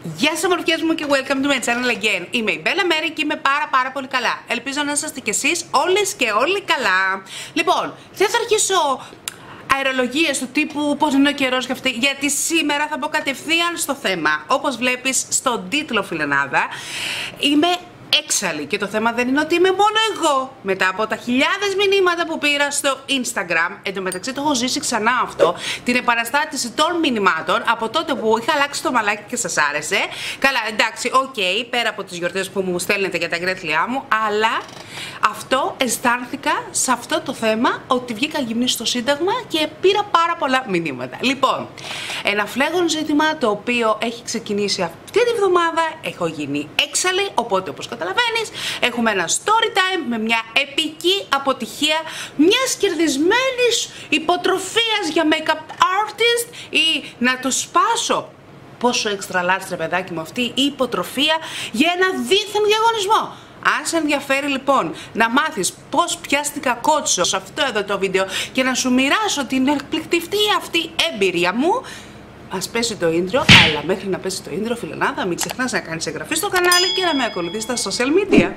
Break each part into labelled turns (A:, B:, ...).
A: Γεια σας ομορφιές μου και welcome to my channel again. Είμαι η Bella Mary και είμαι πάρα πολύ καλά. Ελπίζω να είσαστε κι εσείς όλες και όλοι καλά. Λοιπόν, δεν θα αρχίσω αερολογίες του τύπου πώς είναι ο καιρός και αυτή, γιατί σήμερα θα μπω κατευθείαν στο θέμα. Όπως βλέπεις στον τίτλο, φιλενάδα, είμαι έξαλλη και το θέμα δεν είναι ότι είμαι μόνο εγώ. Μετά από τα χιλιάδες μηνύματα που πήρα στο Instagram, εντωμεταξύ το έχω ζήσει ξανά αυτό, την επαναστάτηση των μηνυμάτων από τότε που είχα αλλάξει το μαλάκι και σας άρεσε. Καλά, εντάξει, οκ, πέρα από τις γιορτές που μου στέλνετε για τα γενέθλιά μου, αλλά αυτό αισθάνθηκα σε αυτό το θέμα ότι βγήκα γυμνή στο Σύνταγμα και πήρα πάρα πολλά μηνύματα. Λοιπόν, ένα φλέγον ζήτημα το οποίο έχει ξεκινήσει αυτή τη βδομάδα, έχω γίνει έξαλλη, οπότε όπως καταλαβαίνεις, έχουμε ένα story time με μια επική αποτυχία μιας κερδισμένης υποτροφίας για make-up artist ή να το σπάσω. Πόσο έξτρα λάστρε παιδάκι μου αυτή η υποτροφία για ένα δίθεν διαγωνισμό. Αν σε ενδιαφέρει λοιπόν να μάθεις πώς πιάστηκα κότσο σε αυτό εδώ το βίντεο και να σου μοιράσω την εκπληκτική αυτή εμπειρία μου, ας πέσει το intro, αλλά μέχρι να πέσει το intro, φιλενάδα, μην ξεχνάς να κάνεις εγγραφή στο κανάλι και να με ακολουθείς στα social media.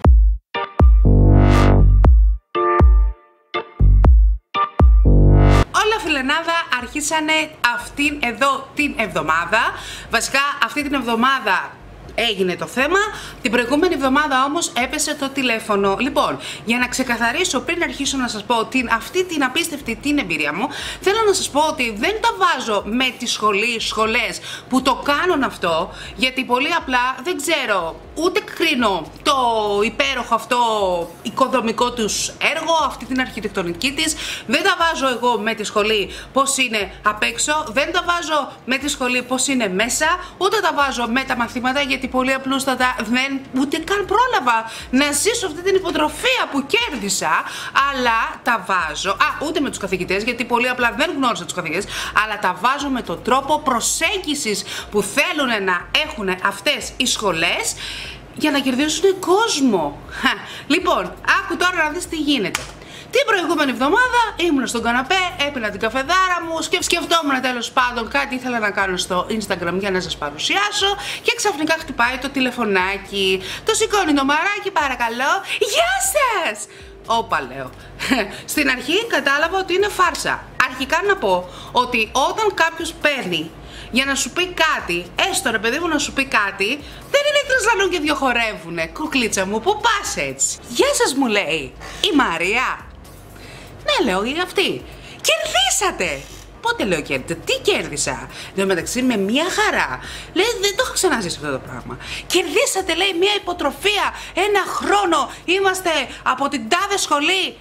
A: Όλα, φιλενάδα, αρχίσανε αυτήν εδώ την εβδομάδα. Βασικά αυτή την εβδομάδα έγινε το θέμα. Την προηγούμενη εβδομάδα όμως έπεσε το τηλέφωνο. Λοιπόν, για να ξεκαθαρίσω πριν αρχίσω να σας πω αυτή την απίστευτη την εμπειρία μου, θέλω να σας πω ότι δεν τα βάζω με τις σχολές που το κάνουν αυτό, γιατί πολύ απλά δεν ξέρω, ούτε κρίνω το υπέροχο αυτό οικοδομικό τους έργο, αυτή την αρχιτεκτονική της, δεν τα βάζω εγώ με τη σχολή πώς είναι απ' έξω, δεν τα βάζω με τη σχολή πώς είναι μέσα, ούτε τα βάζω με τα μαθήματα, γιατί πολύ απλούστατα δεν ούτε καν πρόλαβα να ζήσω αυτή την υποτροφία που κέρδισα, αλλά τα βάζω, ούτε με τους καθηγητές, γιατί πολύ απλά δεν γνώρισα τους καθηγητές, αλλά τα βάζω με τον τρόπο προσέγγισης που θέλουν να έχουν αυτές οι σχολές για να κερδίσουν κόσμο. Λοιπόν, άκου τώρα να δεις τι γίνεται. Την προηγούμενη εβδομάδα ήμουν στον καναπέ, έπινα την καφεδάρα μου, σκεφτόμουν τέλος πάντων κάτι ήθελα να κάνω στο Instagram για να σας παρουσιάσω και ξαφνικά χτυπάει το τηλεφωνάκι. Το σηκώνει το μαράκι, παρακαλώ. Γεια σας! Όπα, λέω. Στην αρχή κατάλαβα ότι είναι φάρσα. Αρχικά να πω ότι όταν κάποιος παίρνει για να σου πει κάτι, έστω ρε παιδί μου να σου πει κάτι, δεν είναι τρεις και δυο χορεύουνε. Κουκλίτσα μου, πού πας έτσι? Γεια σας, μου λέει η Μαρία. Ναι, λέω, ή αυτή. Κερδίσατε! Πότε, λέω, κέρδισα? Τι κέρδισα? Λέω, μεταξύ με μια χαρά. Λέει, δεν το έχω ξαναζήσει αυτό το πράγμα. Κερδίσατε, λέει, μια υποτροφία. Ένα χρόνο είμαστε από την τάδε σχολή.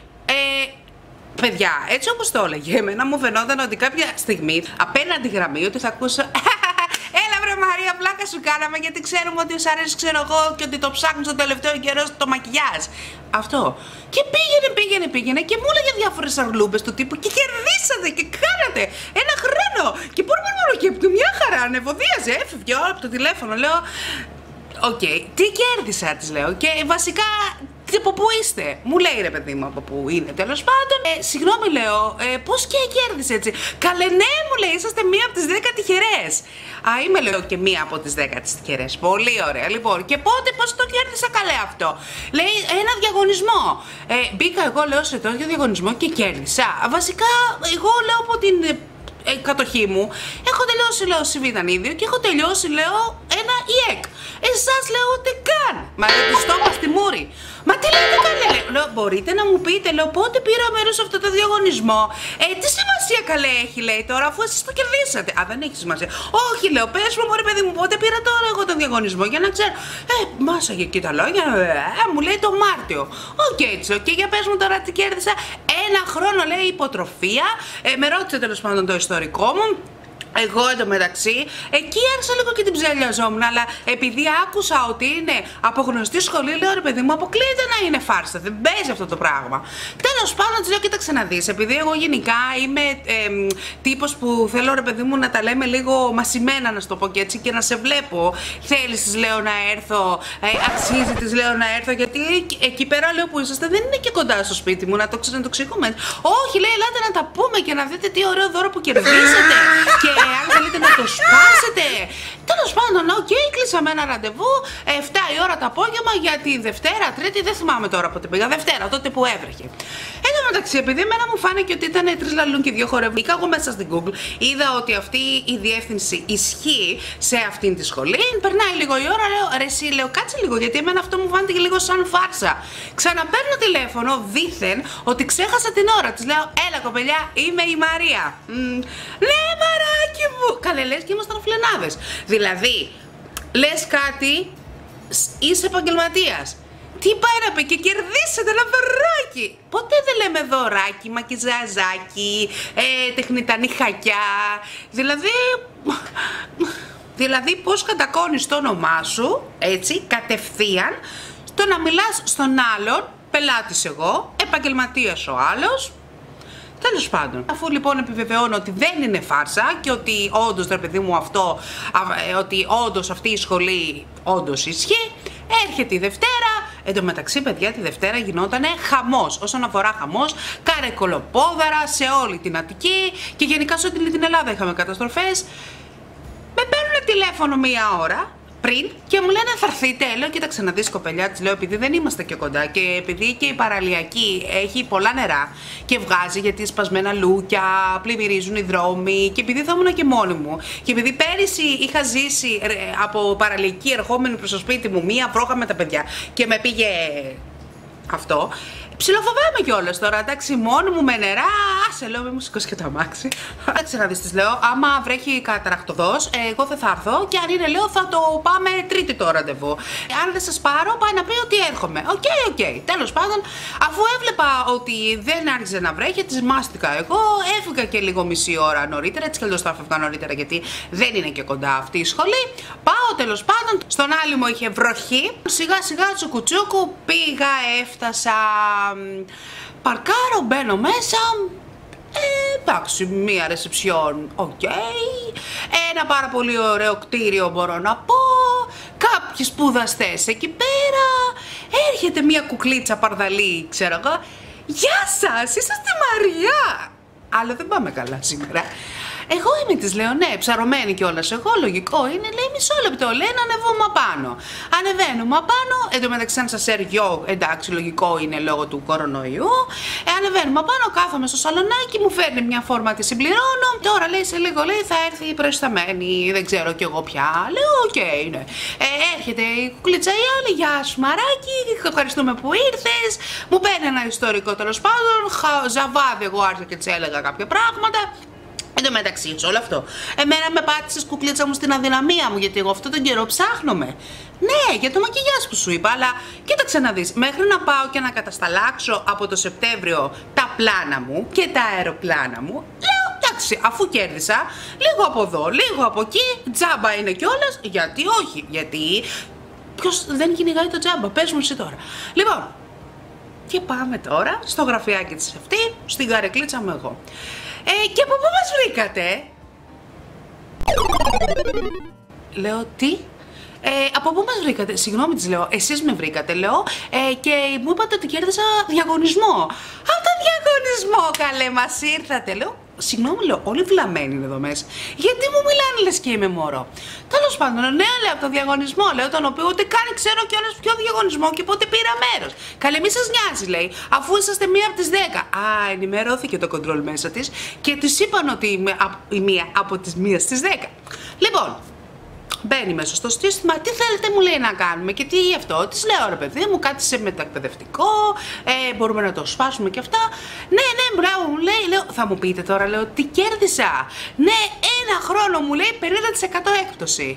A: Παιδιά, έτσι όπως το έλεγε, εμένα μου φαινόταν ότι κάποια στιγμή απέναντι γραμμή ότι θα ακούσω έλα βρε Μαρία, πλάκα σου κάναμε γιατί ξέρουμε ότι σ' αρέσει, ξέρω εγώ, και ότι το ψάχνεις το τελευταίο καιρό το μακιγιάζ. Αυτό. Και πήγαινε και μου έλεγε διάφορες αρλούμπες του τύπου και κερδίσατε και κάνατε ένα χρόνο. Και μπορούμε μόνο και μια χαρά ανεβοδίαζε, έφευγε όλο από το τηλέφωνο. Λέω, οκ, τι κέρδισα, της λέω, και βασικά από πού είστε? Μου λέει, ρε παιδί μου, από πού είναι, τέλος πάντων. Συγγνώμη, λέω, πώς και κέρδισε έτσι? Καλέ, ναι, μου λέει, είσαστε μία από τις 10 τυχερές. Είμαι, λέω, και μία από τις 10 τυχερές. Πολύ ωραία. Λοιπόν, και πότε, πώς το κέρδισα, καλέ αυτό? Λέει, ένα διαγωνισμό. Μπήκα εγώ, λέω, σε τέτοιο διαγωνισμό και κέρδισα. Βασικά, εγώ, λέω, από την κατοχή μου έχω τελειώσει, λέω, Σιβιδανίδιο και έχω τελειώσει, λέω, ένα ΙΕΚ. Εσάς, λέω, ούτε καν. Μα του στόμα στη μούρη. Μα τι λέτε, καλέ? Λέω, μπορείτε να μου πείτε, λέω, πότε πήρα μέρος σε αυτό το διαγωνισμό? Τι σημασία, καλέ, έχει, λέει, τώρα, αφού εσείς το κερδίσατε? Δεν έχει σημασία. Όχι, λέω, πες μου, μωρέ παιδί μου, πότε πήρα τώρα εγώ τον διαγωνισμό για να ξέρω. Μάσαγε εκεί τα λόγια, μου λέει το Μάρτιο. Οκ, και για πες μου τώρα τι κέρδισα. Ένα χρόνο, λέει, υποτροφία. Με ρώτησε τέλος πάντων το ιστορικό μου. Εγώ εντωμεταξύ, εκεί άρχισα λίγο και την ψελιαζόμουν, αλλά επειδή άκουσα ότι είναι από γνωστή σχολή, λέω, ρε παιδί μου, αποκλείεται να είναι φάρσα, δεν παίζει αυτό το πράγμα. Τέλος πάντων, της λέω, κοίταξε να δεις, επειδή εγώ γενικά είμαι τύπος που θέλω, ρε παιδί μου, να τα λέμε λίγο μασημένα, να σου το πω και έτσι, και να σε βλέπω. Θέλεις, της λέω, να έρθω, αξίζει, της λέω, να έρθω, γιατί εκεί πέρα, λέω, που είσαστε δεν είναι και κοντά στο σπίτι μου, να το ξεχούμε. Όχι, λέει, ελάτε να τα πούμε και να δείτε τι ωραίο δώρο που κερδίσατε. Και Αν θέλετε να το σπάσετε. Τέλος πάντων, οκ, κλείσαμε ένα ραντεβού 7 η ώρα το απόγευμα για τη Δευτέρα, Τρίτη, δεν θυμάμαι τώρα πότε πήγα. Δευτέρα, τότε που έβρεχε. Εν τω μεταξύ, επειδή εμένα μου φάνηκε ότι ήταν 3 λαλούν και 2 χορεύουν, μπήκα εγώ μέσα στην Google, είδα ότι αυτή η διεύθυνση ισχύει σε αυτήν τη σχολή. Περνάει λίγο η ώρα, λέω ρε, εσύ, λέω κάτσε λίγο, γιατί εμένα αυτό μου φάνηκε λίγο σαν φάρσα. Ξαναπαίρνω τηλέφωνο, δήθεν ότι ξέχασα την ώρα. Της λέω, έλα κοπελιά, είμαι η Μαρία. Ναι, μαράκι μου. Καλέ, λες και ήμασταν φλενάδες. Δηλαδή, λες κάτι, είσαι επαγγελματίας. Τι πάει να πει και κερδίσετε ένα δωράκι. Ποτέ δεν λέμε δωράκι, μακιζαζάκι, τεχνητά νυχακιά. Δηλαδή πώς κατακώνεις το όνομά σου, έτσι, κατευθείαν, στο να μιλάς στον άλλον, πελάτης εγώ, επαγγελματίας ο άλλος. Τέλος πάντων, αφού λοιπόν επιβεβαιώνω ότι δεν είναι φάρσα και ότι όντως, ρε παιδί μου, ότι όντως αυτή η σχολή όντως ισχύει, έρχεται η Δευτέρα. Εν τω μεταξύ, παιδιά, τη Δευτέρα γινότανε χαμός. Όσον αφορά χαμός, καρεκολοπόδαρα σε όλη την Αττική και γενικά σε όλη την Ελλάδα είχαμε καταστροφές. Με παίρνουν τηλέφωνο μία ώρα πριν και μου λένε θα έρθείτε. Λέω κοίταξε να δεις κοπελιά, της λέω, επειδή δεν είμαστε και κοντά και επειδή και η παραλιακή έχει πολλά νερά και βγάζει γιατί σπασμένα λούκια, πλημμυρίζουν οι δρόμοι και επειδή θα ήμουν και μόνη μου και επειδή πέρυσι είχα ζήσει από παραλιακή ερχόμενη προς το σπίτι μου μία βρόχα με τα παιδιά και με πήγε αυτό. Ψιλοφοβάμαι κιόλας τώρα, εντάξει, μόνο μου με νερά. Άσε, λέω, μην μου σηκώσει και το αμάξι. Εντάξει, να δεις, της λέω, άμα βρέχει καταρακτοδός, εγώ δεν θα έρθω. Και αν είναι, λέω, θα το πάμε Τρίτη το ραντεβού. Αν δεν σας πάρω, πάει να πει ότι έρχομαι. Οκ. Τέλος πάντων, αφού έβλεπα ότι δεν άρχισε να βρέχει, της μάστηκα εγώ. Έφυγα και λίγο μισή ώρα νωρίτερα. Έτσι κι αλλιώς θα έφευγα νωρίτερα, γιατί δεν είναι και κοντά αυτή η σχολή. Πάω τέλος πάντων, στον Άλυμο είχε βροχή. Σιγά σιγά τσουκουτσούκου πήγα, έφτασα. Παρκάρω, μπαίνω μέσα. Εντάξει, μία ρεσεψιόν, οκ. Ένα πάρα πολύ ωραίο κτίριο μπορώ να πω. Κάποιοι σπουδαστές εκεί πέρα. Έρχεται μία κουκλίτσα παρδαλή, ξέρω εγώ. Γεια σας, είσαστε Μαρία. Αλλά δεν πάμε καλά σήμερα. Εγώ είμαι, της λέω, ναι, ψαρωμένη κιόλας. Εγώ, λογικό είναι, λέει, μισό λεπτό, λέει, να ανεβούμε απάνω. Ανεβαίνουμε απάνω, εν τω μεταξύ, σαν σας έργιο, εντάξει, λογικό είναι λόγω του κορονοϊού. Ανεβαίνουμε απάνω, κάθομαι στο σαλονάκι, μου φέρνει μια φόρμα, τη συμπληρώνω. Τώρα, λέει, σε λίγο, λέει, θα έρθει η προϊσταμένη, δεν ξέρω κι εγώ πια. Λέω, οκ, ναι. Έρχεται η κουκλίτσα η άλλη, γεια σου Μαράκι, ευχαριστούμε που ήρθες. Μου παίρνει ένα ιστορικό τέλος πάντων, ζαβάδι, εγώ άρχισα και της έλεγα κάποια πράγματα. Εν τω μεταξύ, όλο αυτό. Εμένα με πάτησες κουκλίτσα μου στην αδυναμία μου, γιατί εγώ αυτόν τον καιρό ψάχνομαι. Ναι, για το μακιγιάζ που σου είπα, αλλά κοίταξε να δεις. Μέχρι να πάω και να κατασταλάξω από το Σεπτέμβριο τα πλάνα μου και τα αεροπλάνα μου, λέω εντάξει, αφού κέρδισα, λίγο από εδώ, λίγο από εκεί, τζάμπα είναι κιόλας, γιατί όχι, γιατί ποιος δεν κυνηγάει το τζάμπα, πες μου εσύ τώρα. Λοιπόν, και πάμε τώρα στο γραφιάκι της αυτή, στην καρεκλίτσα μου εγώ. Και από πού μας βρήκατε? Λέω τι? Από πού μας βρήκατε? Συγγνώμη, της λέω, εσείς με βρήκατε, λέω, και μου είπατε ότι κέρδισα διαγωνισμό. Από το διαγωνισμό, καλέ, μας ήρθατε, λέω. Συγγνώμη, λέω, όλοι βλαμμένοι είναι εδώ μέσα. Γιατί μου μιλάνε λες και είμαι μωρό? Τέλος πάντων, ναι, λέω, από το διαγωνισμό, λέω, τον οποίο ούτε καν ξέρω κιόλας ποιο διαγωνισμό και πότε πήρα μέρος. Καλέ, μη σας νοιάζει, λέει, αφού είσαστε μία από τις 10. Α, ενημερώθηκε το κοντρόλ μέσα της και της είπαν ότι είμαι η μία από τις 1 στις 10. Λοιπόν, μπαίνει μέσα στο σύστημα, τι θέλετε μου λέει να κάνουμε και τι αυτό. Της λέω ρε παιδί μου, κάτι σε μετακπαιδευτικό, μπορούμε να το σπάσουμε και αυτά. Ναι, μπράβο μου λέει, λέω, θα μου πείτε τώρα, λέω, τι κέρδισα. Ναι, 1 χρόνο μου λέει 50% έκπτωση.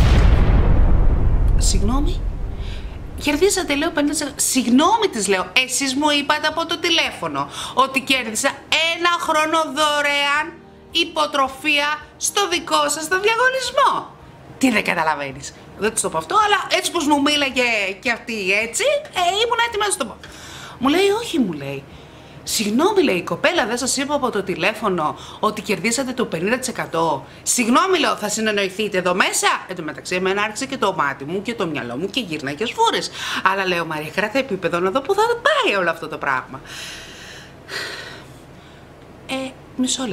A: Συγγνώμη, κερδίσατε, λέω, 50%. Συγγνώμη, της λέω, εσείς μου είπατε από το τηλέφωνο ότι κέρδισα 1 χρόνο δωρεάν υποτροφία στο δικό σας το διαγωνισμό. Τι δεν καταλαβαίνεις? Δεν της το πω αυτό, αλλά έτσι πως μου μίλαγε και αυτή έτσι, ήμουν έτοιμη να σου το πω. Μου λέει, όχι, μου λέει. Συγγνώμη, λέει, η κοπέλα δεν σας είπα από το τηλέφωνο ότι κερδίσατε το 50%. Συγγνώμη, λέω, θα συνεννοηθείτε εδώ μέσα. Εν τω μεταξύ, εμένα άρχισε και το μάτι μου και το μυαλό μου και γύρνα και σφούρες. Αλλά λέω, Μαρία, κράτα επίπεδο να δω που θα πάει όλο αυτό το πράγμα. Μισό λεπτό.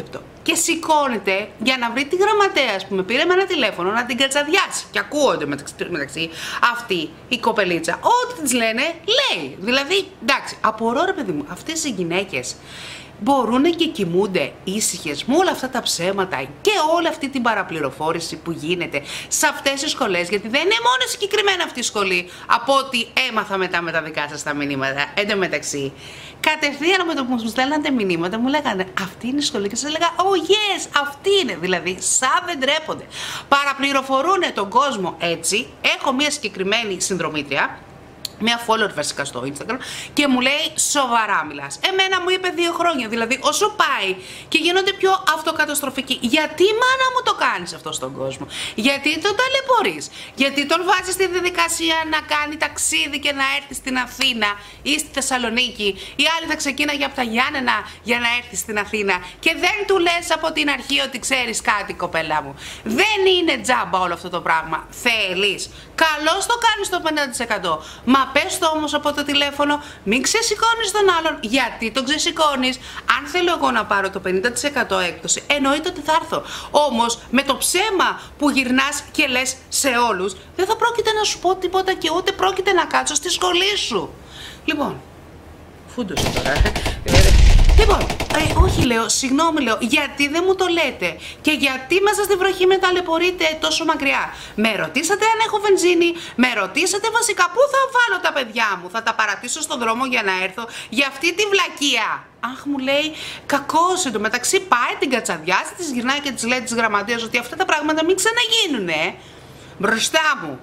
A: και σηκώνεται για να βρει τη γραμματέα που με πήρε με ένα τηλέφωνο να την κατσαδιάσει. Και ακούγονται μεταξύ αυτή η κοπελίτσα. Ό,τι της λένε, λέει. Δηλαδή, εντάξει, απορώ ρε παιδί μου, αυτές οι γυναίκες μπορούν και κοιμούνται ήσυχες με όλα αυτά τα ψέματα και όλη αυτή την παραπληροφόρηση που γίνεται σε αυτές τις σχολές, γιατί δεν είναι μόνο συγκεκριμένα αυτή η σχολή, από ό,τι έμαθα μετά με τα δικά σας τα μηνύματα. Εν τω μεταξύ, κατευθείαν με το που μου στέλνατε μηνύματα μου λέγανε αυτή είναι η σχολή και σας έλεγα oh yes, αυτή είναι, δηλαδή σαν δεν τρέπονται. Παραπληροφορούν τον κόσμο έτσι. Έχω μια συγκεκριμένη συνδρομήτρια, μια follower βασικά στο Instagram, και μου λέει σοβαρά μιλάς. Εμένα μου είπε 2 χρόνια, δηλαδή όσο πάει και γίνονται πιο αυτοκαταστροφικοί. Γιατί μάνα μου το κάνεις αυτό στον κόσμο? Γιατί τον ταλαιπωρείς? Γιατί τον βάζεις στη διαδικασία να κάνει ταξίδι και να έρθει στην Αθήνα ή στη Θεσσαλονίκη? Η άλλη θα ξεκίναγε από τα Γιάννενα για να έρθει στην Αθήνα και δεν του λες από την αρχή ότι ξέρεις κάτι, κοπέλα μου? Δεν είναι τζάμπα όλο αυτό το πράγμα. Θέλεις? Καλώς το κάνεις το 50%. Μα πες το όμως από το τηλέφωνο, μην ξεσηκώνεις τον άλλον. Γιατί τον ξεσηκώνεις? Αν θέλω εγώ να πάρω το 50% έκπτωση, εννοείται ότι θα έρθω. Όμως με το ψέμα που γυρνάς και λες σε όλους, δεν θα πρόκειται να σου πω τίποτα και ούτε πρόκειται να κάτσω στη σχολή σου. Λοιπόν, φούντωσε τώρα. Λοιπόν, όχι λέω, συγγνώμη λέω, γιατί δεν μου το λέτε και γιατί μέσα στη βροχή με ταλαιπωρείτε τόσο μακριά? Με ρωτήσατε αν έχω βενζίνη, με ρωτήσατε βασικά πού θα βάλω τα παιδιά μου, θα τα παρατήσω στον δρόμο για να έρθω για αυτή τη βλακεία? Αχ, μου λέει, κακός. Εντωμεταξύ πάει, την κατσαδιάσει, της γυρνάει και της λέει της γραμματείας ότι αυτά τα πράγματα μην ξαναγίνουνε μπροστά μου.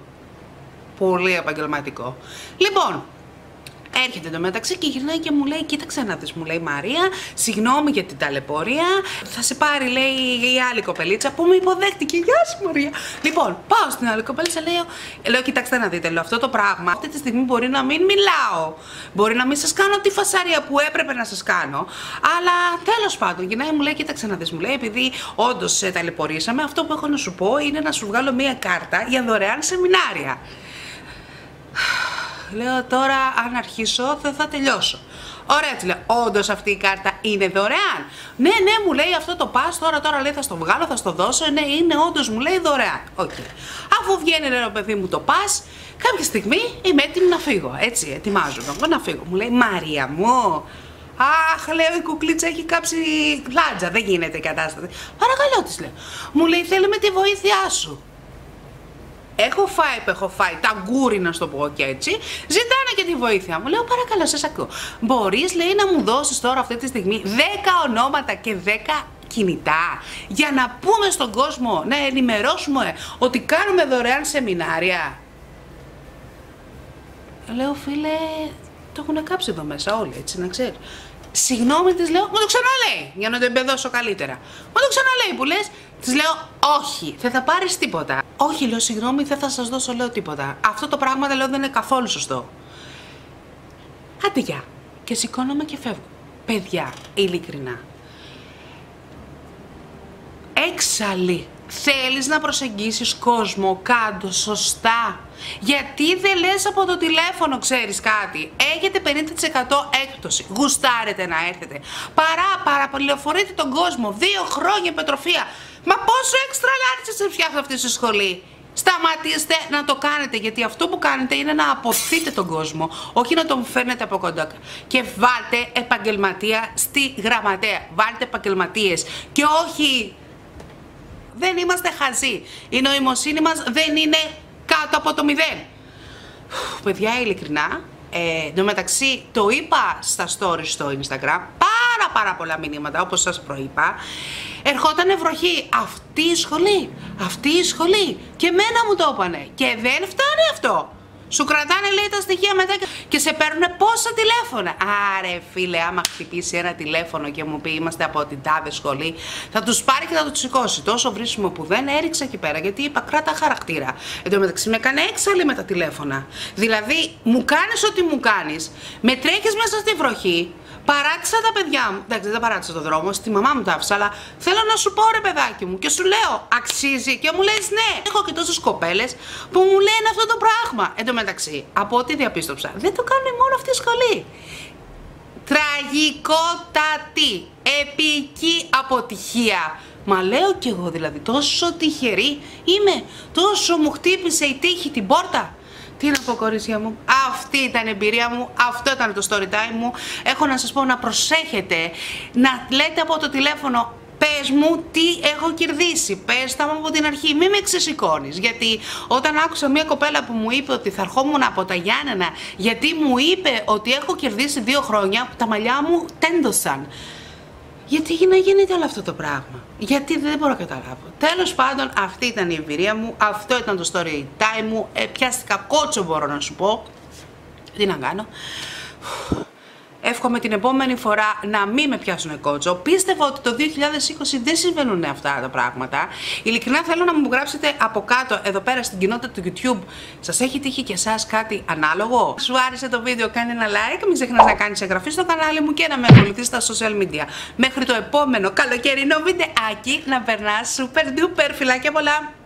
A: Πολύ επαγγελματικό. Λοιπόν, έρχεται εντωμεταξύ και γυρνάει και μου λέει, κοίταξε να δεις, μου λέει, Μαρία, συγγνώμη για την ταλαιπωρία, θα σε πάρει, λέει, η άλλη κοπελίτσα που με υποδέχτηκε. Γεια σου, Μαρία. Λοιπόν, πάω στην άλλη κοπελίτσα, λέω, κοιτάξτε να δείτε, λέω, αυτό το πράγμα αυτή τη στιγμή μπορεί να μην μιλάω, μπορεί να μην σας κάνω τη φασαρία που έπρεπε να σας κάνω, αλλά τέλος πάντων, γυρνάει, μου λέει, κοίταξε να δεις, μου λέει, επειδή όντως ταλαιπωρήσαμε, αυτό που έχω να σου πω είναι να σου βγάλω μία κάρτα για δωρεάν σεμινάρια. Λέω, τώρα αν αρχίσω θα τελειώσω. Ωραία, τη λέω, όντως αυτή η κάρτα είναι δωρεάν? Ναι, μου λέει, αυτό το πας τώρα λέει, θα στο βγάλω, θα στο δώσω. Ναι, είναι όντως, μου λέει, δωρεάν. Okay. Αφού βγαίνει, λέει, παιδί μου, το πας, κάποια στιγμή είμαι έτοιμη να φύγω. Έτσι, ετοιμάζομαι εγώ να φύγω. Μου λέει, Μαρία μου, αχ, λέω, η κουκλίτσα έχει κάψει λάτζα, δεν γίνεται η κατάσταση. Παρακαλώ, της λέω. Μου λέει, θέλουμε τη βοήθειά σου. Έχω φάει τα γκούρι, να στο πω και έτσι. Ζητάνε και τη βοήθεια μου. Λέω, παρακαλώ, σας ακούω. Μπορείς, λέει, να μου δώσεις τώρα αυτή τη στιγμή 10 ονόματα και 10 κινητά για να πούμε στον κόσμο, να ενημερώσουμε ότι κάνουμε δωρεάν σεμινάρια? Λέω, φίλε, το έχουν κάψει εδώ μέσα όλοι, έτσι, να ξέρεις. Συγγνώμη, της λέω, μου το ξαναλέει για να το εμπεδώσω καλύτερα. Μου το ξαναλέει που λες? Της λέω, όχι, δεν θα πάρεις τίποτα. Όχι, λέω, συγγνώμη, δεν θα σας δώσω, λέω, τίποτα. Αυτό το πράγμα, λέω, δεν είναι καθόλου σωστό. Άντε, γεια. Και σηκώνομαι και φεύγω. Παιδιά, ειλικρινά, έξαλλη. Θέλεις να προσεγγίσεις κόσμο, κάντο σωστά. Γιατί δεν λες από το τηλέφωνο, ξέρεις κάτι? Έχετε 50% έκπτωση. Γουστάρετε να έρθετε. Παραπληροφορείτε τον κόσμο. 2 χρόνια υποτροφία. Μα πόσο έξτρα λάρισε φτιάχνει αυτή τη σχολή? Σταματήστε να το κάνετε, γιατί αυτό που κάνετε είναι να αποθείτε τον κόσμο, όχι να τον φέρνετε από κοντά. Και βάλτε επαγγελματία στη γραμματέα. Βάλτε επαγγελματίες και όχι. Δεν είμαστε χαζοί. Η νοημοσύνη μας δεν είναι κάτω από το 0. Παιδιά, ειλικρινά, εν τω μεταξύ το είπα στα stories στο Instagram, πάρα πολλά μηνύματα, όπως σας προείπα. Ερχότανε βροχή, αυτή η σχολή, και εμένα μου το είπανε. Και δεν φτάνει αυτό. Σου κρατάνε, λέει, τα στοιχεία μετά και σε παίρνουν πόσα τηλέφωνα. Άρε φίλε, άμα χτυπήσει ένα τηλέφωνο και μου πει είμαστε από την τάδε σχολή, θα τους πάρει και θα τους σηκώσει. Τόσο βρίσιμο που δεν έριξα εκεί πέρα, γιατί είπα κράτα χαρακτήρα. Εν τω μεταξύ με έκανε έξαλλη με τα τηλέφωνα. Δηλαδή, μου κάνεις ό,τι μου κάνεις, με τρέχεις μέσα στη βροχή. Παράτησα τα παιδιά μου. Εντάξει, δεν τα παράτησα το δρόμο, στη μαμά μου τα άφησα, αλλά θέλω να σου πω, ρε παιδάκι μου, και σου λέω, αξίζει, και μου λες ναι. Έχω και τόσες κοπέλες που μου λένε αυτό το πράγμα. Εν τω μεταξύ, από ό,τι διαπίστωψα, δεν το κάνουν μόνο αυτή η σχολή. Τραγικότατη, επική αποτυχία. Μα λέω κι εγώ δηλαδή, τόσο τυχερή είμαι, τόσο μου χτύπησε η τύχη την πόρτα. Τι να πω, κορίτσια μου, αυτή ήταν η εμπειρία μου, αυτό ήταν το story time μου. Έχω να σας πω να προσέχετε, να λέτε από το τηλέφωνο, πες μου τι έχω κερδίσει, πες τα μου από την αρχή, μην με ξεσηκώνεις. Γιατί όταν άκουσα μια κοπέλα που μου είπε ότι θα ερχόμουν από τα Γιάννενα, γιατί μου είπε ότι έχω κερδίσει 2 χρόνια, τα μαλλιά μου τέντωσαν. Γιατί να γίνεται όλο αυτό το πράγμα, γιατί δεν μπορώ να καταλάβω. Τέλος πάντων, αυτή ήταν η εμπειρία μου, αυτό ήταν το story time μου, πιάστηκα κότσο μπορώ να σου πω. Τι να κάνω. Εύχομαι την επόμενη φορά να μην με πιάσουν κότσο. Πίστευα ότι το 2020 δεν συμβαίνουν αυτά τα πράγματα. Ειλικρινά θέλω να μου γράψετε από κάτω, εδώ πέρα στην κοινότητα του YouTube, σας έχει τύχει και εσάς κάτι ανάλογο? Σου άρεσε το βίντεο, κάνε ένα like, μην ξεχνάς να κάνεις εγγραφή στο κανάλι μου και να με ακολουθείς στα social media. Μέχρι το επόμενο καλοκαιρινό βιντεάκι να περνάς super duper, φιλάκια πολλά!